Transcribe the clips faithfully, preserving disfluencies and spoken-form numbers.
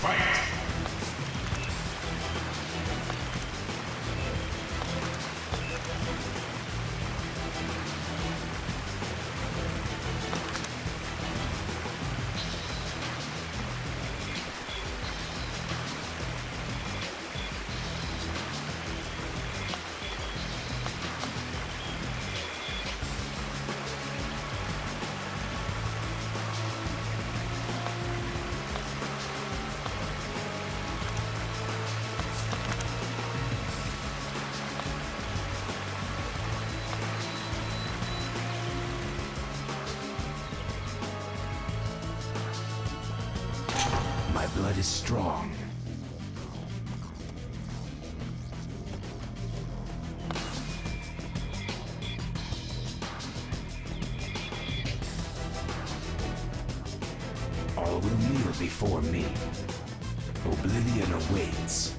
Fight! My blood is strong. All will kneel before me. Oblivion awaits.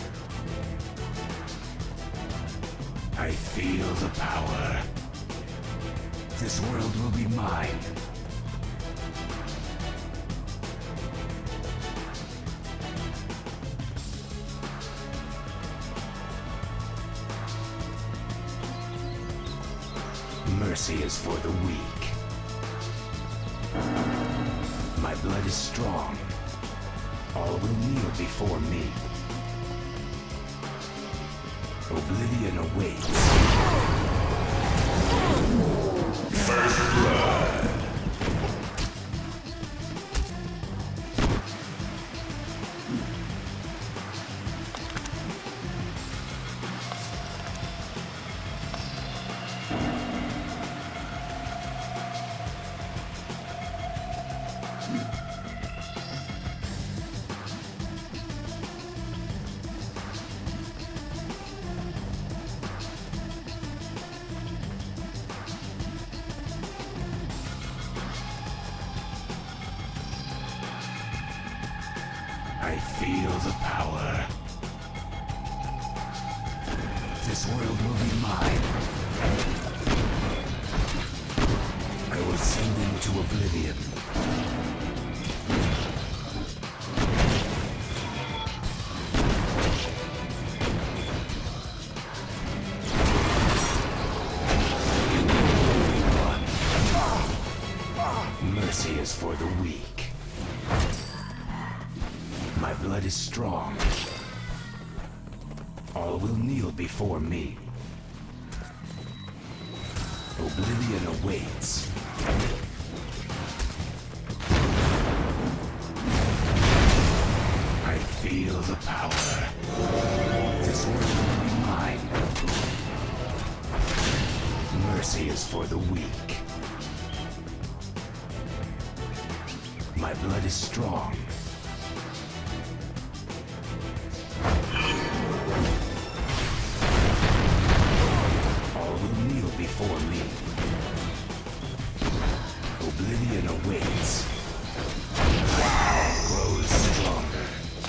I feel the power. This world will be mine. Mercy is for the weak. My blood is strong. All will kneel before me. Oblivion awaits. First blood. I feel the power. This world will be mine. I will send them to oblivion. Mercy is for the weak. My blood is strong. All will kneel before me. Oblivion awaits. I feel the power. This world will be mine. Mercy is for the weak. My blood is strong. Before me. Oblivion awaits. My power grows stronger.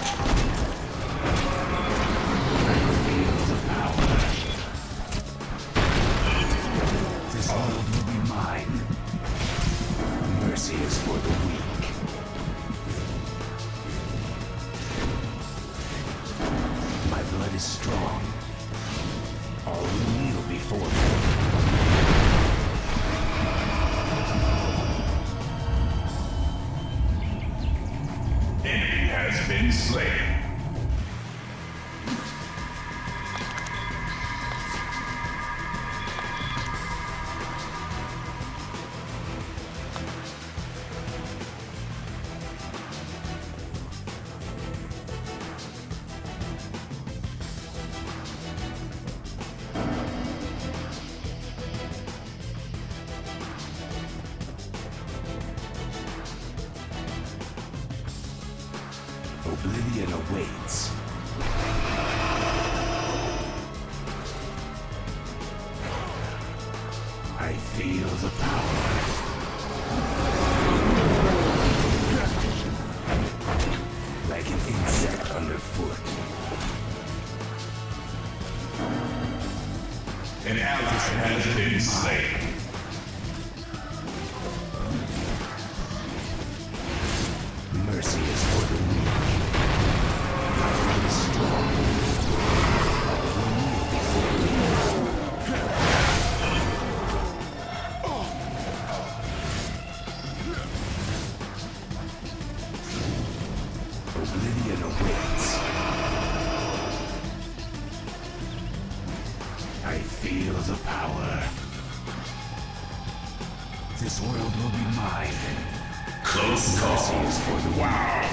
I feel the power. This world will be mine. Mercy is for the weak. My blood is strong. All will kneel before me. Has been slain. Oblivion awaits. I feel the power. Like an insect underfoot. An ally has been slain. Mercy is for the weak. Oblivion awaits. I feel the power. This world will be mine. Close Mercy call. is for the Wow.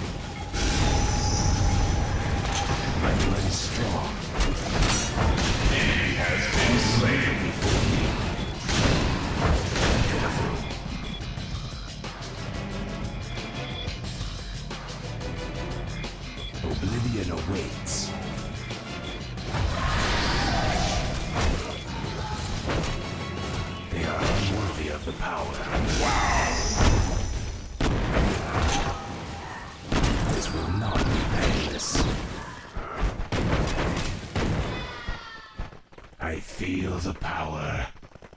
My blood is strong. Enemy has been slain. Before me. Pitiful. Oblivion awaits. They are unworthy of the power. Wow. This will not be painless. I feel the power.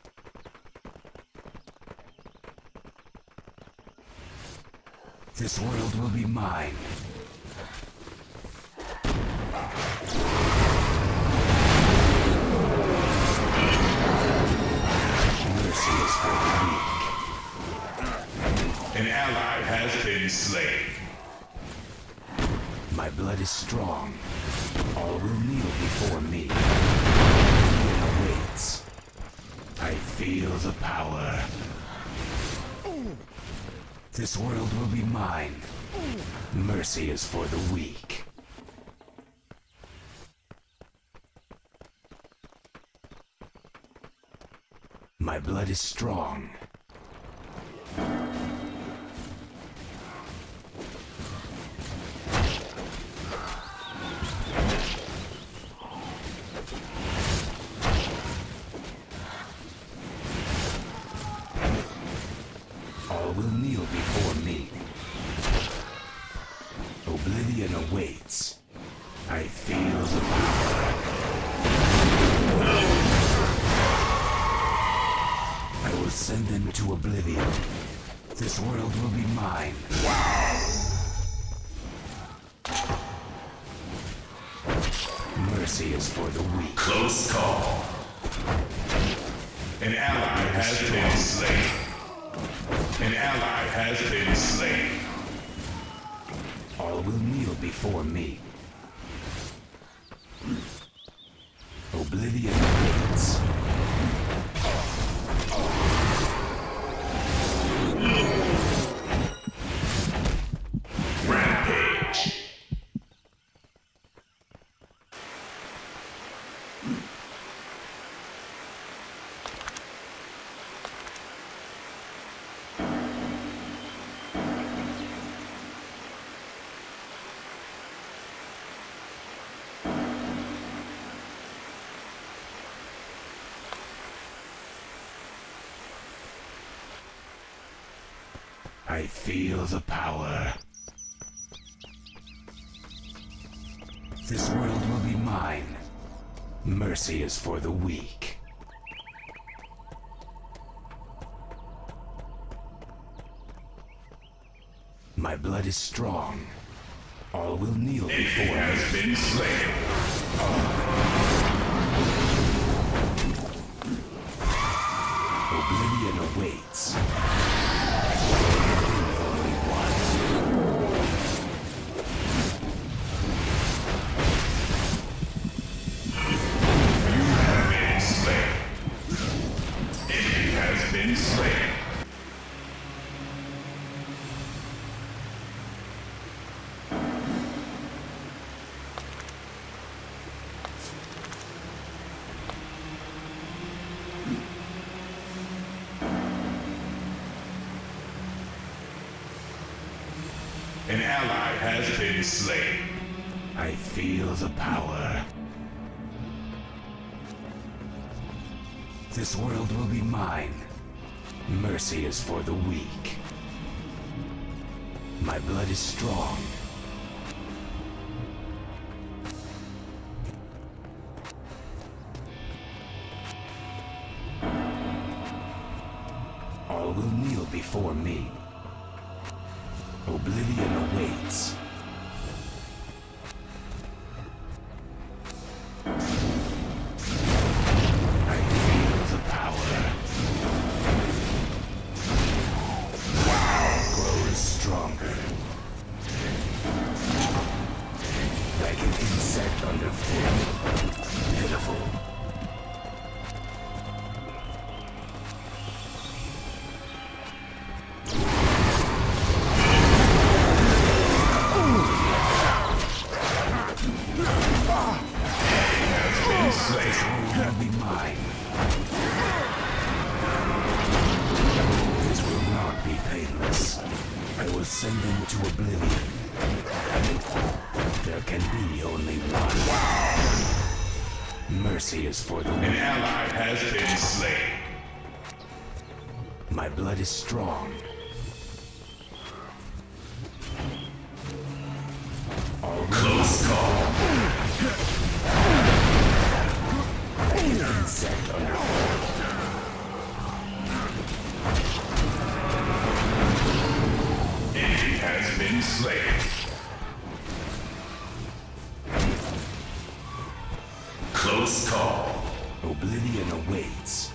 This world will be mine. Mercy is for the weak. An ally has been slain. My blood is strong. All will kneel before me. Oblivion awaits. I feel the power. This world will be mine. Mercy is for the weak. My blood is strong. All will kneel before me. Oblivion awaits. I feel the power. I will send them to oblivion. This world will be mine. Wow. Mercy is for the weak. Close call. An ally has been slain. An ally has been slain. All will kneel before me. Oblivion awaits. Rampage. I feel the power. This world will be mine. Mercy is for the weak. My blood is strong. All will kneel Enemy before me. has been slain. Oblivion awaits. Only one. You have been slain. Enemy has been slain. An ally has been slain. I feel the power. This world will be mine. Mercy is for the weak. My blood is strong. All will kneel before me. Oblivion awaits. I feel the power. Wow, grows stronger. insect underfoot. Pitiful. This world will be mine. This will not be painless. I will send them to oblivion. There can be only one. Wow. Mercy is for the weak. An ally has been slain. My blood is strong. All Close call. An insect underfoot. Enemy has been slain. Close call. Oblivion awaits.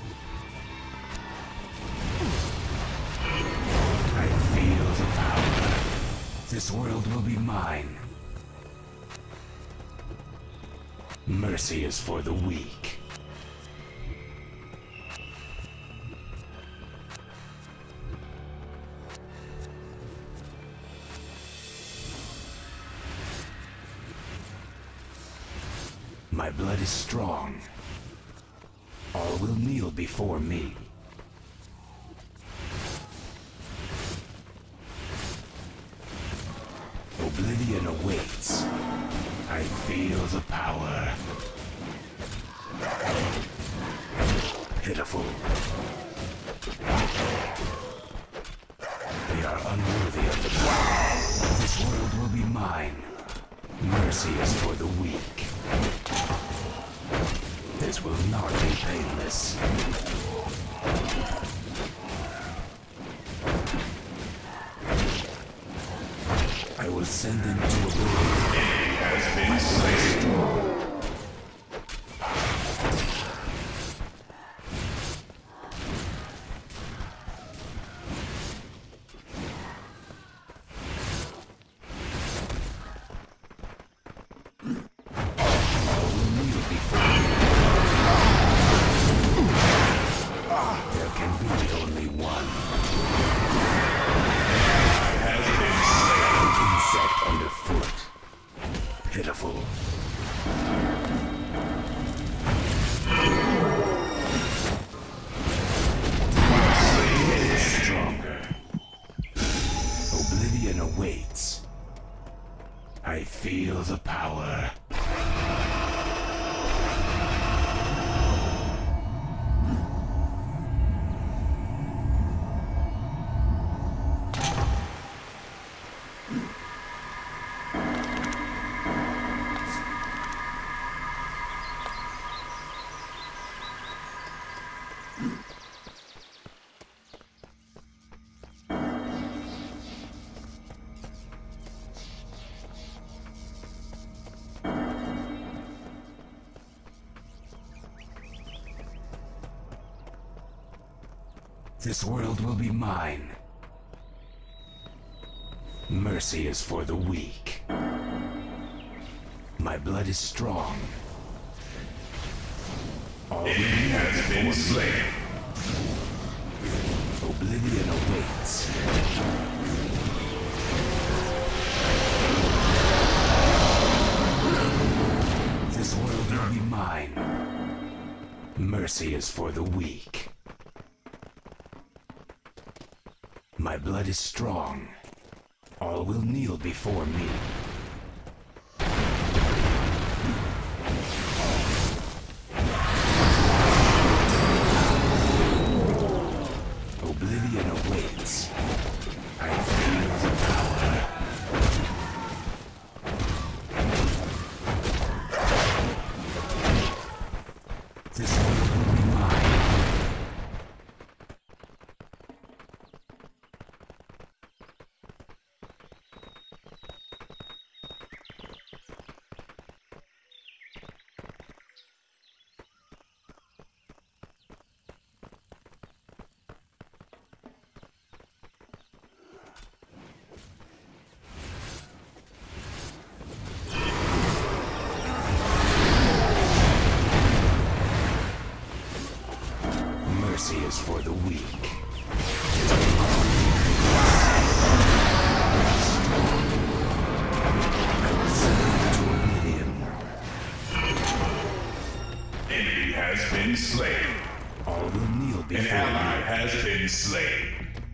I feel the power. This world will be mine. Mercy is for the weak. My blood is strong. All will kneel before me. Oblivion awaits. I feel the power. Pitiful. They are unworthy of the power. This world will be mine. Mercy is for the weak. This will not be painless. I will send them to oblivion. Enemy has been slain. Pitiful. Stronger. Oblivion awaits. I feel the power. This world will be mine. Mercy is for the weak. My blood is strong. All Enemy has been slain. Oblivion awaits. This world will be mine. Mercy is for the weak. My blood is strong. All will kneel before me. Oblivion awaits. I feel the power. This world will be mine. been slain. All will kneel An before ally me. has been slain.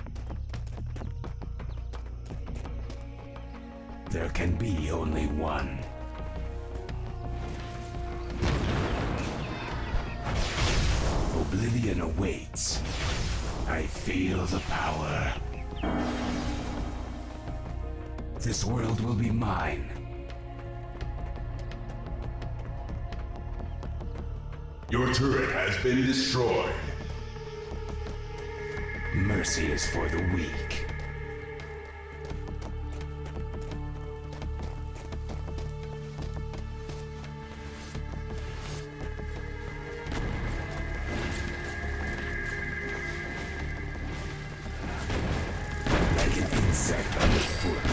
There can be only one. Oblivion awaits. I feel the power. This world will be mine. Your turret has been destroyed. Mercy is for the weak. Like an insect underfoot.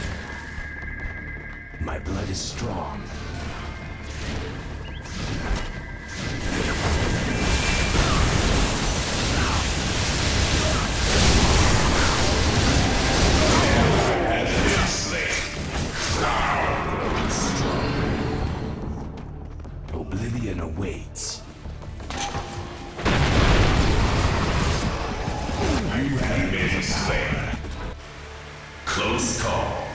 My blood is strong. Oblivion awaits. You have been slain. Close call.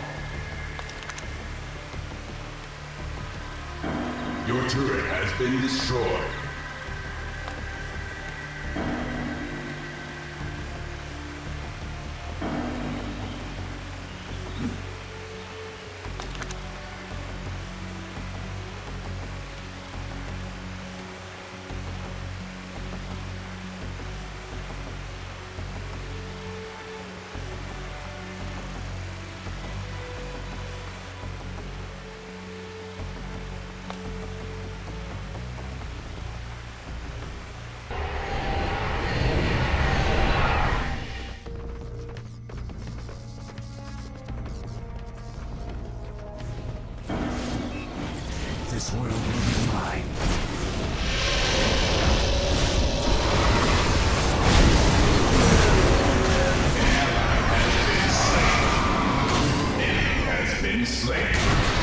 Your turret has been destroyed. This world will be mine. Enemy has been slain.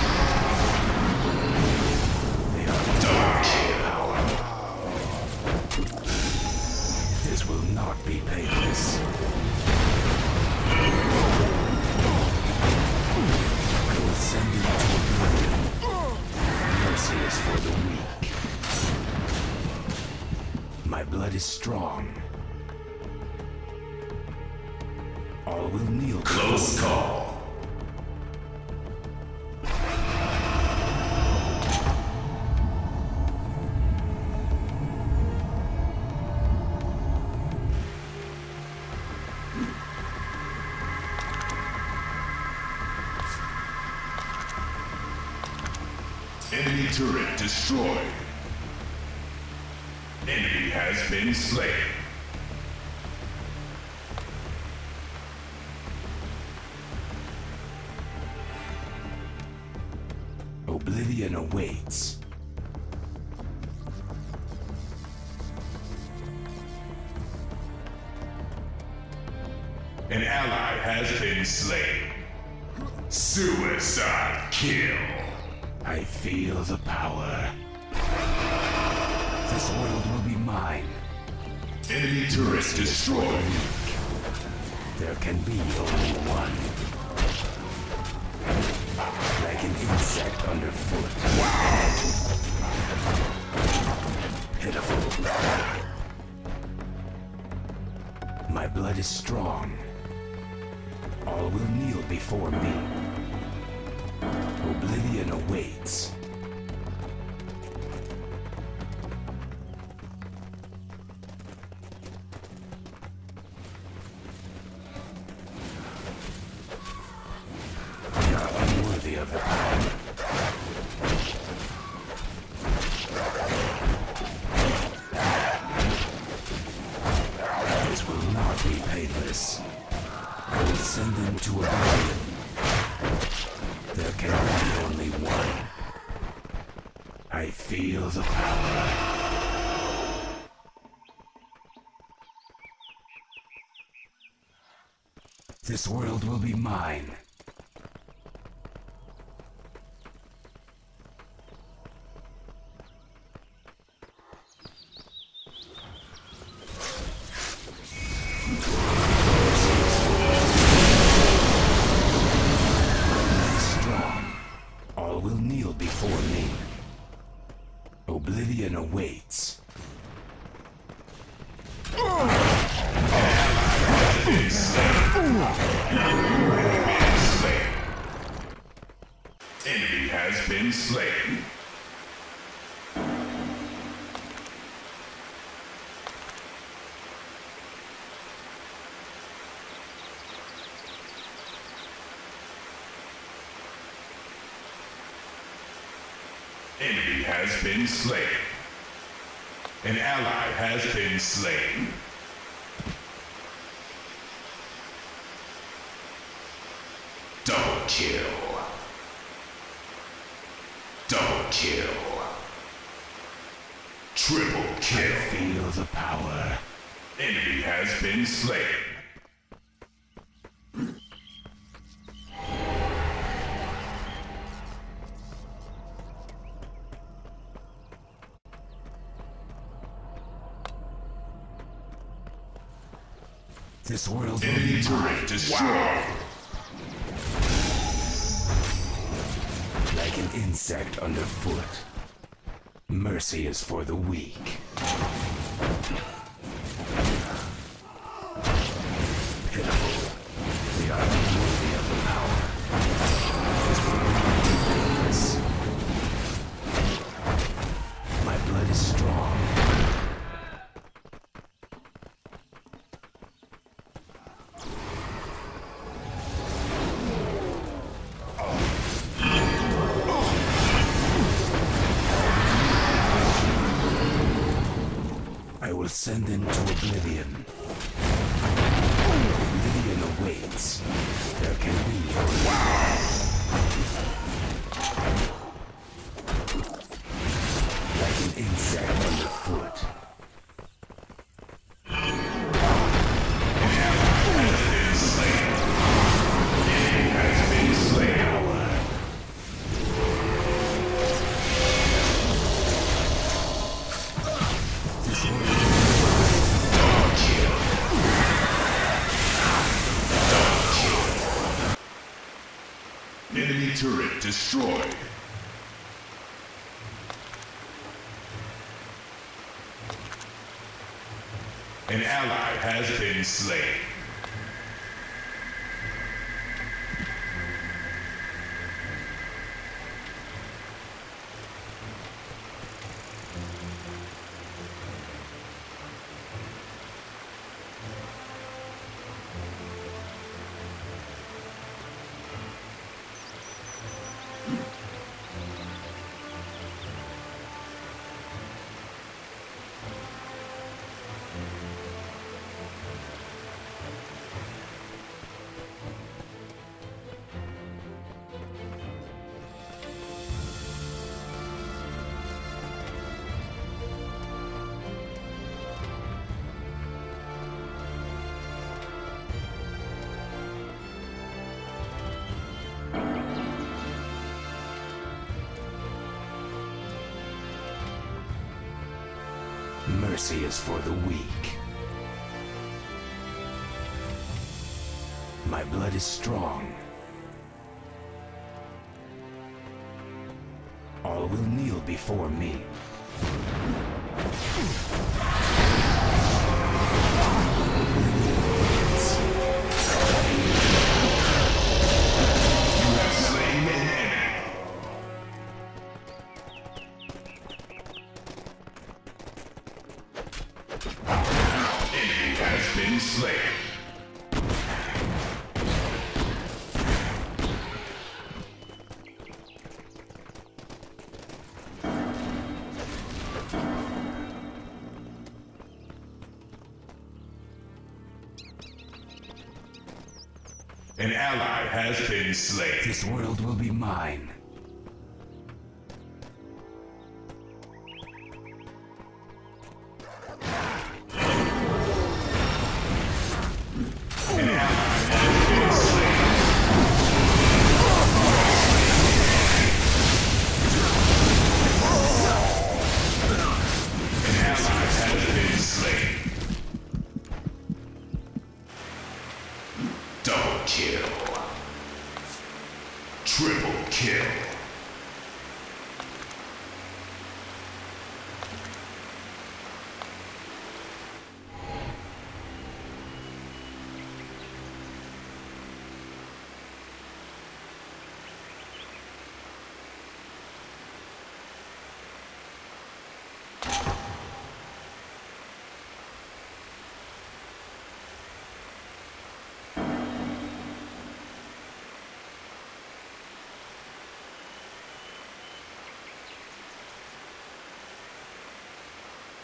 They are double kill. This will not be painless. I will send you to oblivion. Mercy is for the weak. My blood is strong. All will kneel. Close call. Enemy turret destroyed. Enemy has been slain. Oblivion awaits. An ally has been slain. Suicide kill. I feel the power. This world will be mine. Enemy turret destroyed. There can be only one. Like an insect underfoot. Wow. Pitiful. My blood is strong. All will kneel before me. Oblivion awaits. We are unworthy of the power. This will not be painless. I will send them to oblivion. There can be only one. I feel the power. This world will be mine. before me. Oblivion awaits. Been slain. Been slain. Enemy has been slain. Enemy has been slain. An ally has been slain. Double kill. Double kill. Triple kill. I feel the power. Enemy has been slain. This world will Enemy be turret destroyed. like an insect underfoot. Mercy is for the weak. Pitiful. We are unworthy of the power. This will be painless. My blood is strong. I will send them to oblivion. Oblivion awaits. There can be no wow. Like an insect underfoot. An ally has been slain. Enemy has been slain. This world Enemy turret destroyed. An ally has been slain. Mercy is for the weak. My blood is strong. All will kneel before me. You have slain an enemy. Enemy has been slain. An ally has been slain. This world will be mine. An ally has been slain. An ally has been slain. Double kill. Triple kill.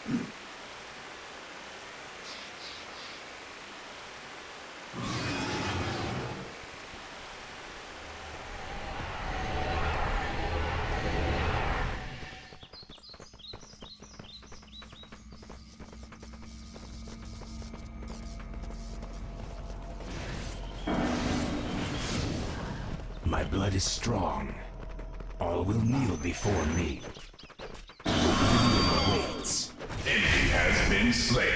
My blood is strong. All will kneel before me. Oblivion awaits. Enemy has been slain.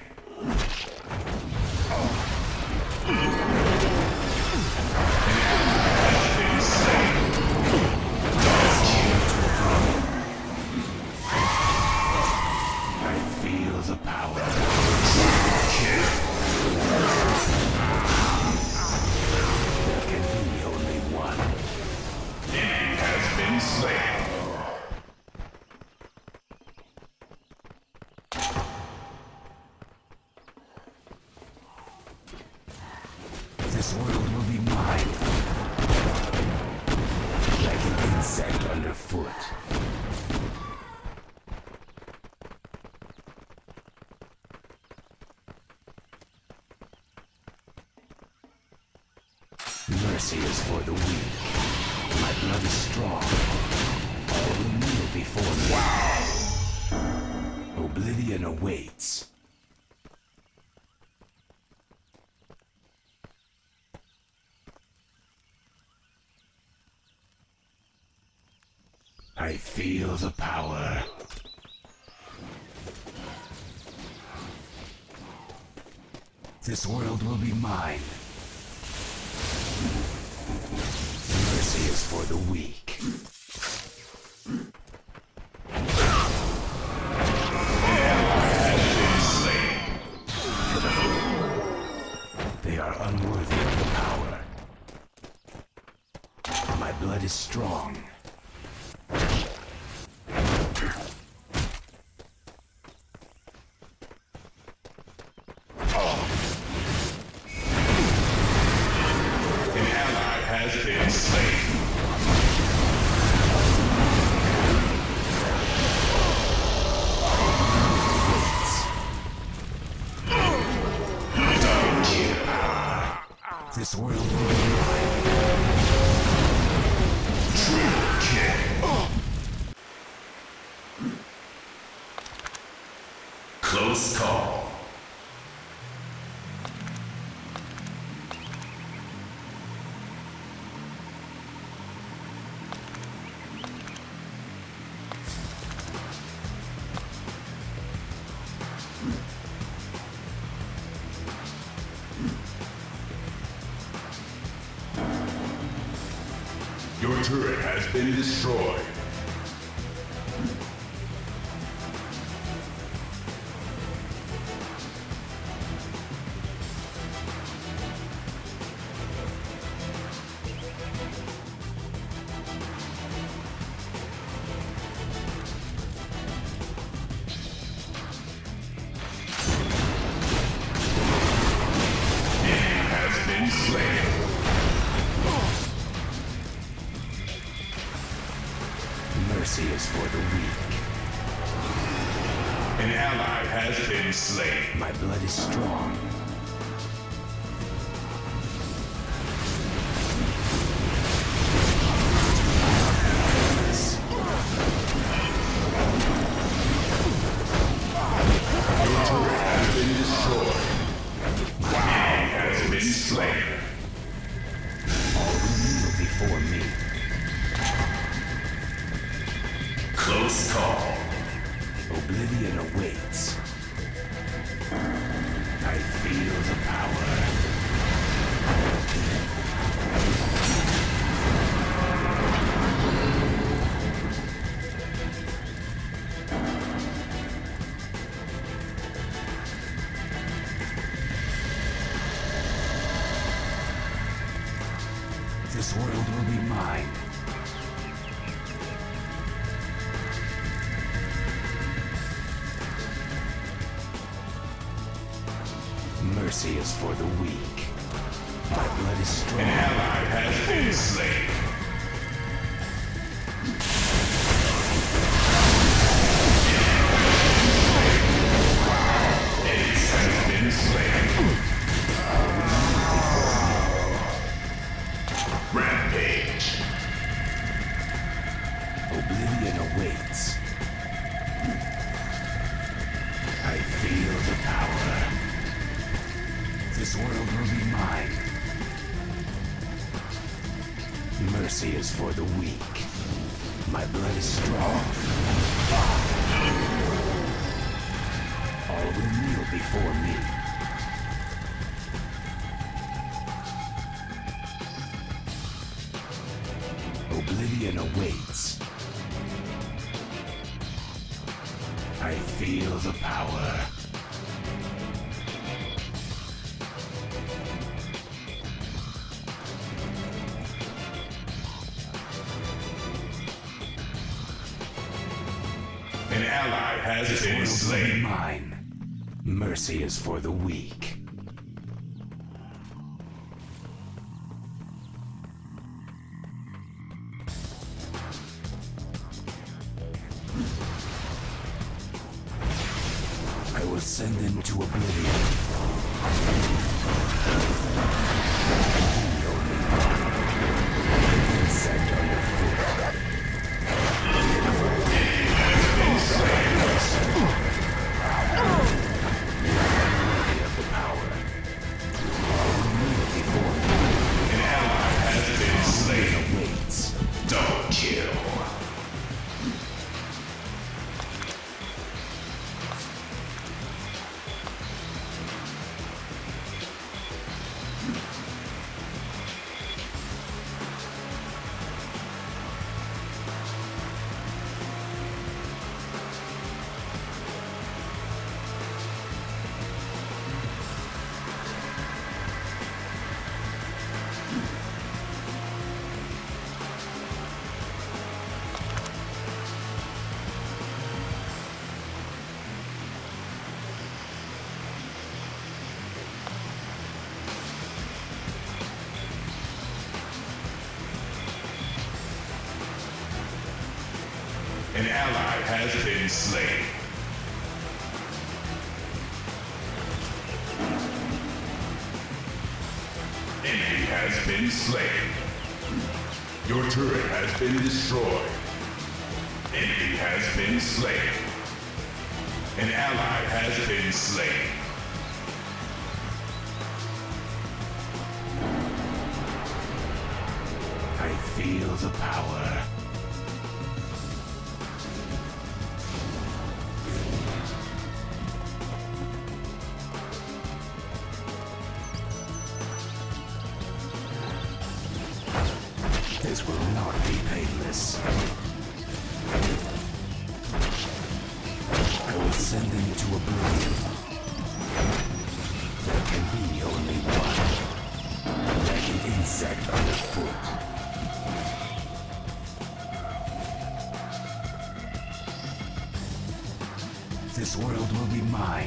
I feel the power. There can be only one. Enemy has been slain. This world will be mine. Like an insect underfoot. Mercy is for the weak. My blood is strong. All will kneel before me. Oblivion awaits. I feel the power. This world will be mine. Mercy is for the weak. They are unworthy of the power. My blood is strong. This world will be mine. Triple kill. Close call. Your turret has been destroyed. Enemy has been slain. Mercy is for the weak. An ally has been slain. My blood is strong. Your turret has been destroyed. My enemy has been slain. All will kneel before me. Close call. Oblivion awaits. I feel the power. This world will be mine. Mercy is for the weak. My blood is strong. An ally has been slain. Oblivion awaits. I feel the power. This world will be mine. Mercy is for the weak. My blood is strong. All will kneel before me. Oblivion awaits. I feel the power. An ally has This been world will be slain. mine. Mercy is for the weak. I will send them to oblivion. The only one. Insect underfoot. Worthy of the power. All kneel before me. An ally has been slain. Awaits. Double kill. An ally has been slain. Enemy has been slain. Your turret has been destroyed. Enemy has been slain. An ally has been slain. I feel the power. This will not be painless. I will send them to oblivion. There can be only one. Like an insect underfoot. This world will be mine.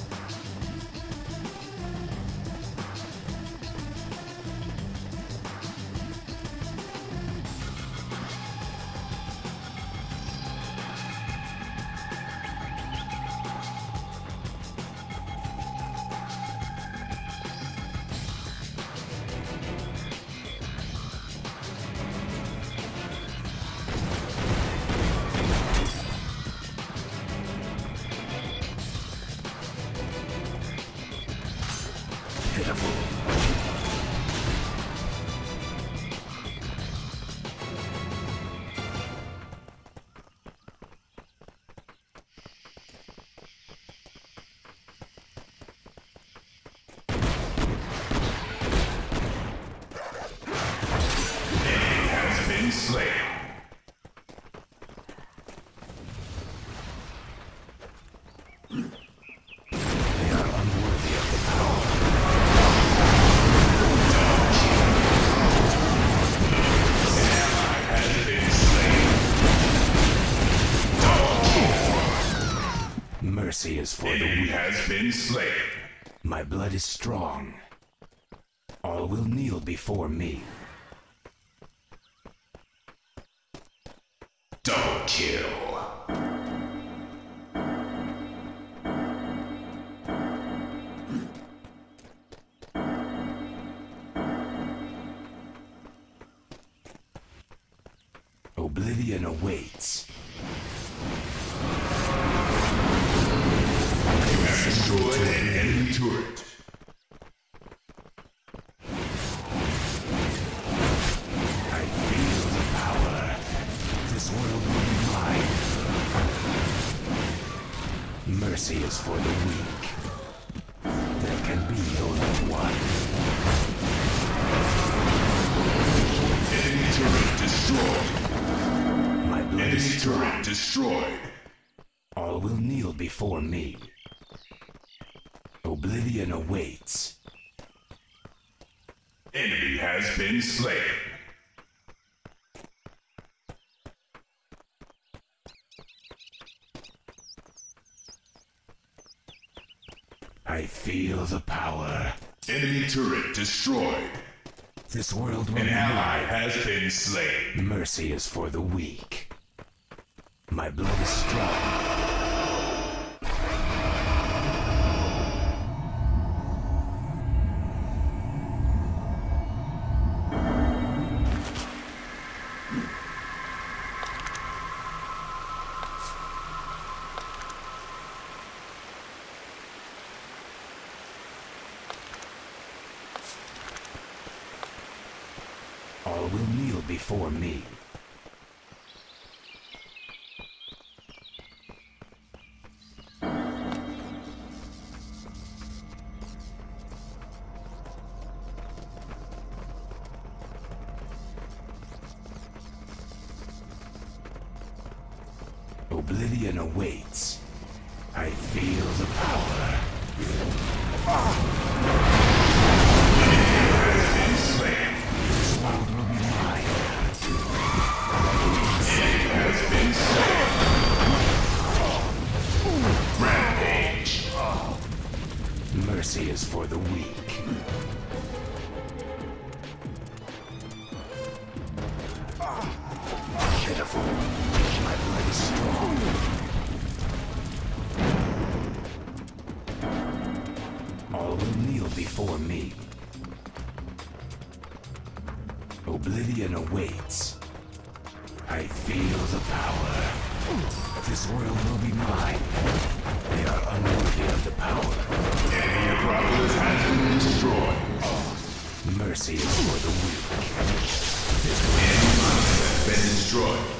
Pitiful. Enemy has been slain. They are unworthy of the power. An ally has been slain. Double kill. Mercy is for the Enemy weak. has been slain. My blood is strong. All will kneel before me. Double kill. Oblivion awaits. awaits. You have destroyed an enemy turret. I feel the power. This world will be mine. Mercy is for the weak. There can be only one. Enemy turret destroyed. My blood Enemy is strong. turret destroyed. All will kneel before me. Oblivion awaits. Enemy has been slain. I feel the power. Enemy turret destroyed. This world will An be ally mine. has been slain. Mercy is for the weak. My blood is strong. All will kneel before me. Oblivion awaits. I feel the power. This world will be mine. Enemy has been slain. Rampage. Mercy is for the weak. Pitiful. My blood is strong. All will kneel before me. Oblivion awaits. I feel the power. This world will be mine. They are unworthy of the power. Enemy Acropolis has been destroyed. Mercy is for the weak. Enemy has been destroyed.